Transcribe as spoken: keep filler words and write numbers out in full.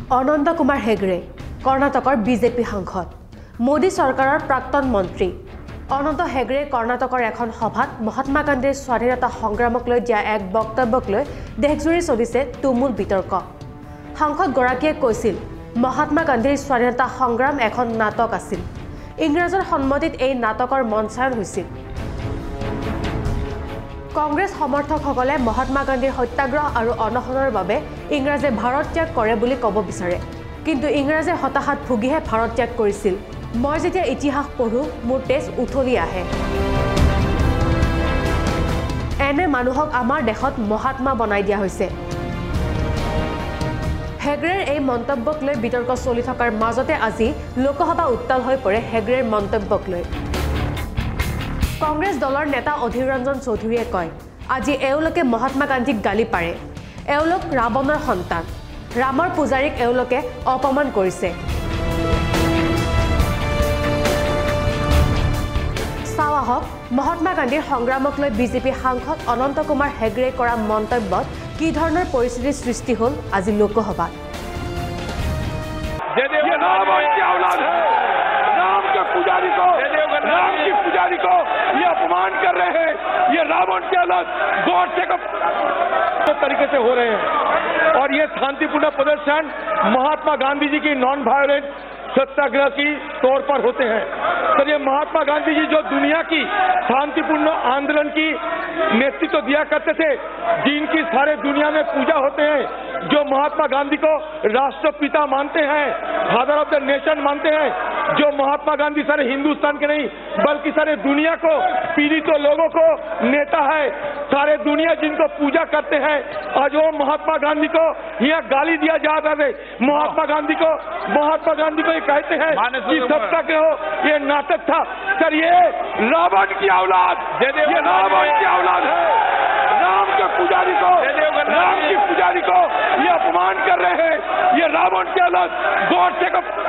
অনন্ত কুমাৰ হেগড়ে কৰ্ণাটকৰ বিজেপি সাংসদ মোদী চৰকাৰৰ প্ৰাক্তন মন্ত্ৰী অনন্ত হেগড়ে কৰ্ণাটকৰ এখন সভাত মহাত্মা গান্ধীৰ স্বাধীনতা সংগ্ৰামক লৈ দিয়া এক বক্তব্যক লৈ দেশজুৰি চলিছে তুমুল বিতৰ্ক সাংসদগৰাকীয়ে কৈছিল মহাত্মা গান্ধীৰ স্বাধীনতা সংগ্ৰাম এখন নাটক আছিল ইংৰাজৰ সন্মতিত এই নাটকৰ মঞ্চায়ন হৈছিল কংগ্ৰেছ সমৰ্থকসকলে মহাত্মা গান্ধীৰ সত্যাগ্ৰহ আৰু অনশনৰ বাবে ইংৰাজে ভাৰত ত্যাগ কৰে বুলি ক'ব বিচাৰে কিন্তু ইংৰাজে হতাশাত ভুগিহে ভাৰত ত্যাগ কৰিছিল মই যেতিয়া ইতিহাস পঢ়ো মোৰ তেজ উঠলি আহে এনে মানুহক আমাৰ দেশত মহাত্মা বনাই দিয়া হৈছে হেগড়েৰ এই মন্তব্যক লৈ বিতৰ্ক চলি থকাৰ মাজতে আজি লোকসভা উত্তাল হৈ পৰে হেগড়েৰ মন্তব্যক লৈ কংগ্ৰেছ দলৰ নেতা অধীৰ ৰঞ্জন চৌধুৰীয়ে কয় আজি এওঁলোকে মহাত্মা গান্ধীক গালি পাৰে এওঁলোক ৰাৱণৰ সন্তান ৰামৰ পূজাৰীক এওঁলোকে অপমান কৰিছে চাওঁ আহক মহাত্মা গান্ধীৰ সংগ্ৰামক লৈ বিজেপি সাংসদ অনন্ত কুমাৰ হেগড়ে কৰা মন্তব্যত কি ধৰণৰ পৰিস্থিতিৰ সৃষ্টি হ'ল আজি লোকসভাত पुजारी को राम की पुजारी को ये अपमान कर रहे हैं ये रावण के अलग गॉड से तरीके से हो रहे हैं और ये शांतिपूर्ण प्रदर्शन महात्मा गांधी जी की नॉन वायलेंट सत्याग्रह की तौर पर होते हैं सर ये महात्मा गांधी जी जो दुनिया की शांतिपूर्ण आंदोलन की नेतृत्व दिया करते थे जिनकी सारे दुनिया में पूजा होते हैं जो महात्मा गांधी को राष्ट्रपिता मानते हैं फादर ऑफ द नेशन मानते हैं जो महात्मा गांधी सारे हिंदुस्तान के नहीं बल्कि सारे दुनिया को पीड़ित तो लोगों को नेता है सारे दुनिया जिनको पूजा करते हैं आज वो महात्मा गांधी को यहाँ गाली दिया जा रहा है महात्मा गांधी को महात्मा गांधी को ये कहते हैं कि सत्याग्रह ये नाटक था सर ये रावण की औलाद ये रावण की औलाद है राम के पुजारी को राम की पुजारी को ये अपमान कर रहे हैं ये रावण के अलग गॉड से